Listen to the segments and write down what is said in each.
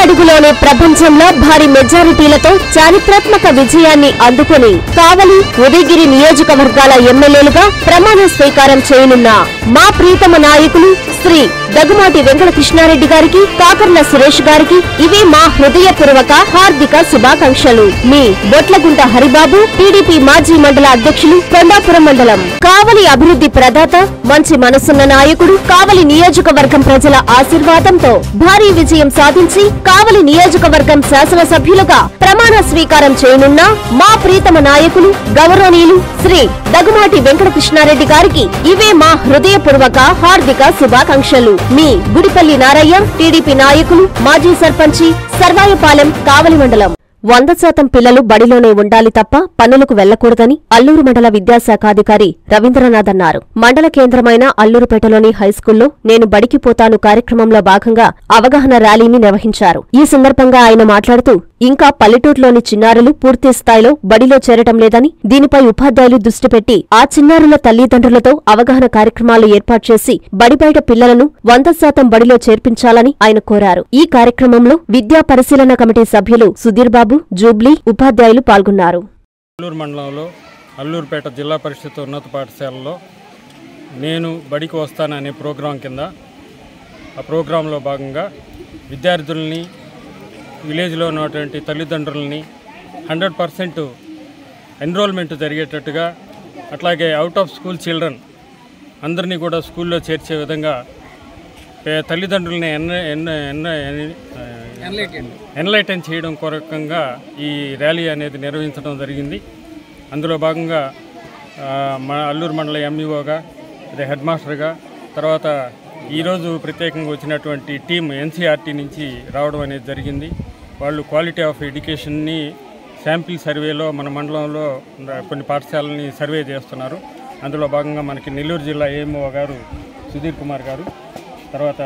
అడుగులోనే ప్రపంచంలో భారీ మెజారిటీలతో చారిత్రాత్మక విజయాన్ని అందుకుని కావలి, ఉదయగిరి నియోజకవర్గాల ఎమ్మెల్యేలుగా ప్రమాణ స్వీకారం చేయనున్న మా ప్రీతమ నాయకులు శ్రీ దగ్గుమాటి వెంకట కృష్ణారెడ్డి గారికి, కాకర్ల సురేష్ గారికి ఇవే మా హృదయపూర్వక హార్దిక శుభాకాంక్షలు. మీ బొట్లగుంట హరిబాబు, టీడీపీ మాజీ మండల అధ్యక్షులు, కొండాపురం మండలం. కావలి అభివృద్ధి ప్రదాత, మంచి మనసున్న నాయకుడు, కావలి నియోజకవర్గం ప్రజల ఆశీర్వాదంతో భారీ విజయం సాధించి కావలి నియోజకవర్గం శాసనసభ్యులుగా ప్రమాణ స్వీకారం చేయనున్న మా ప్రీతమ నాయకులు గౌరవనీయులు శ్రీ దగ్గుమాటి వెంకట కృష్ణారెడ్డి గారికి ఇవే మా హృదయపూర్వక హార్దిక శుభాకాంక్షలు. మీ గుడిపల్లి నారయ్య, టీడీపీ నాయకులు, మాజీ సర్పంచి, సర్వాయపాలెం, కావలి మండలం. 100% పిల్లలు బడిలోనే ఉండాలి తప్ప పనులకు వెళ్లకూడదని అల్లూరు మండల విద్యాశాఖాధికారి రవీంద్రనాథ్ అన్నారు. మండల కేంద్రమైన అల్లూరుపేటలోని హైస్కూల్లో నేను బడికి పోతాను కార్యక్రమంలో భాగంగా అవగాహన ర్యాలీని నిర్వహించారు. ఈ సందర్భంగా ఆయన మాట్లాడుతూ ఇంకా పల్లెటూరులోని చిన్నారులు పూర్తి స్థాయిలో బడిలో చేరటం లేదని, దీనిపై ఉపాధ్యాయులు దృష్టి పెట్టి ఆ చిన్నారుల తల్లిదండ్రులతో అవగాహన కార్యక్రమాలు ఏర్పాటు చేసి బడి బయట పిల్లలను 100% బడిలో చేర్పించాలని ఆయన కోరారు. ఈ కార్యక్రమంలో విద్యా పరిశీలన కమిటీ సభ్యులు సుధీర్ బాబు, జూబ్లీ, ఉపాధ్యాయులు పాల్గొన్నారు. అల్లూరు మండలంలో అల్లూరుపేట జిల్లా పరిషత్ ఉన్నత పాఠశాలలో నేను బడికి వస్తాననే ప్రోగ్రాం కింద ఆ ప్రోగ్రాంలో భాగంగా విద్యార్థుల్ని, విలేజ్లో ఉన్నటువంటి తల్లిదండ్రులని 100% ఎన్రోల్మెంట్ జరిగేటట్టుగా, అట్లాగే అవుట్ ఆఫ్ స్కూల్ చిల్డ్రన్ అందరినీ కూడా స్కూల్లో చేర్చే విధంగా తల్లిదండ్రులని ఎన్లైటన్ చేయడం కొరకంగా ఈ ర్యాలీ అనేది నిర్వహించడం జరిగింది. అందులో భాగంగా మన అల్లూరు మండల ఎంఈఓగా, అదే హెడ్ మాస్టర్గా, తర్వాత ఈరోజు ప్రత్యేకంగా వచ్చినటువంటి టీం ఎన్సీఆర్టీ నుంచి రావడం అనేది జరిగింది. వాళ్ళు క్వాలిటీ ఆఫ్ ఎడ్యుకేషన్ని శాంపిల్ సర్వేలో మన మండలంలో కొన్ని పాఠశాలని సర్వే చేస్తున్నారు. అందులో భాగంగా మనకి నెల్లూరు జిల్లా ఏఎంఓ గారు సుధీర్ కుమార్ గారు, తర్వాత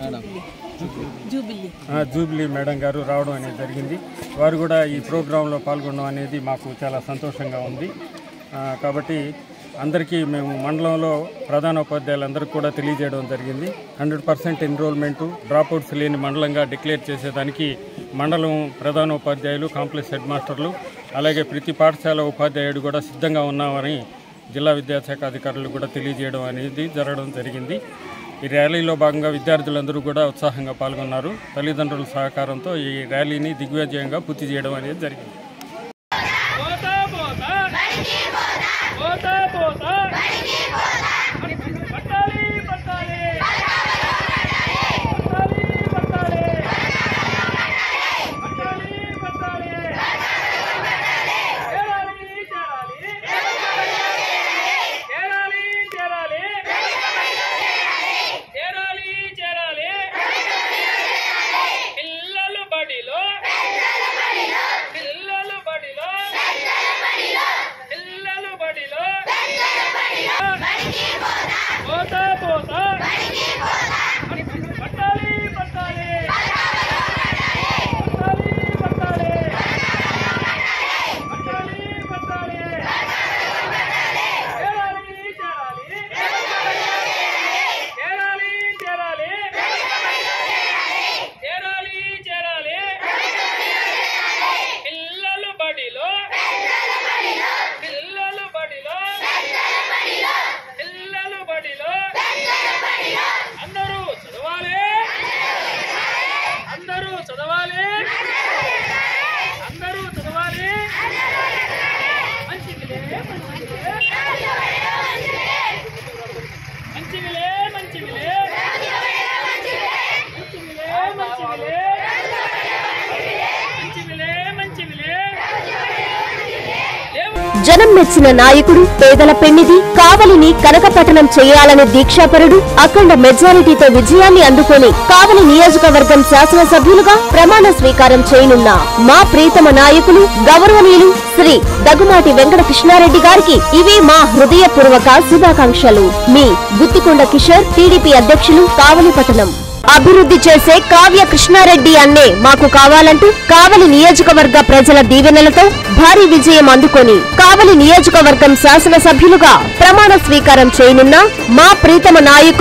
జూబ్లీ మేడం గారు రావడం అనేది జరిగింది. వారు కూడా ఈ ప్రోగ్రాంలో పాల్గొనడం అనేది మాకు చాలా సంతోషంగా ఉంది. కాబట్టి అందరికీ మేము మండలంలో ప్రధానోపాధ్యాయులందరికీ కూడా తెలియజేయడం జరిగింది. 100% ఎన్రోల్మెంటు, డ్రాప్అవుట్స్ లేని మండలంగా డిక్లేర్ చేసేదానికి మండలం ప్రధానోపాధ్యాయులు, కాంప్లెక్స్ హెడ్ మాస్టర్లు, అలాగే ప్రతి పాఠశాల ఉపాధ్యాయుడు కూడా సిద్ధంగా ఉన్నామని జిల్లా విద్యాశాఖ అధికారులు కూడా తెలియజేయడం అనేది జరగడం జరిగింది. ఈ ర్యాలీలో భాగంగా విద్యార్థులందరూ కూడా ఉత్సాహంగా పాల్గొన్నారు. తల్లిదండ్రుల సహకారంతో ఈ ర్యాలీని దిగ్విజయంగా పూర్తి చేయడం అనేది జరిగింది. జనం మెచ్చిన నాయకుడు, పేదల పెన్నిధి, కావలిని కనకపట్టణం చేయాలనే దీక్షాపరుడు, అఖండ మెజారిటీతో విజయాన్ని అందుకొని కావలి నియోజకవర్గం శాసనసభ్యులుగా ప్రమాణ స్వీకారం చేయనున్న మా ప్రీతమ నాయకులు గౌరవనీయులు శ్రీ దగ్గుమాటి వెంకట కృష్ణారెడ్డి గారికి ఇవే మా హృదయపూర్వక శుభాకాంక్షలు. మీ గుత్తికొండ కిషోర్, టీడీపీ అధ్యక్షులు, కావలి పట్టణం. అభివృద్ధి చేసే కావ్య కృష్ణారెడ్డి అన్నే మాకు కావాలంటూ కావలి నియోజకవర్గ ప్రజల దీవెనలతో భారీ విజయం అందుకొని కావలి నియోజకవర్గం శాసనసభ్యులుగా ప్రమాణ స్వీకారం చేయనున్న మా ప్రీతమ నాయకులు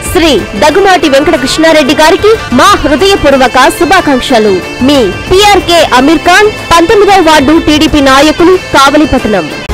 శ్రీ దగ్గుమాటి వెంకట కృష్ణారెడ్డి గారికి మా హృదయపూర్వక శుభాకాంక్షలు. మీ PRK అమీర్ ఖాన్, 19వ వార్డు టీడీపీ నాయకులు, కావలిపట్టణం.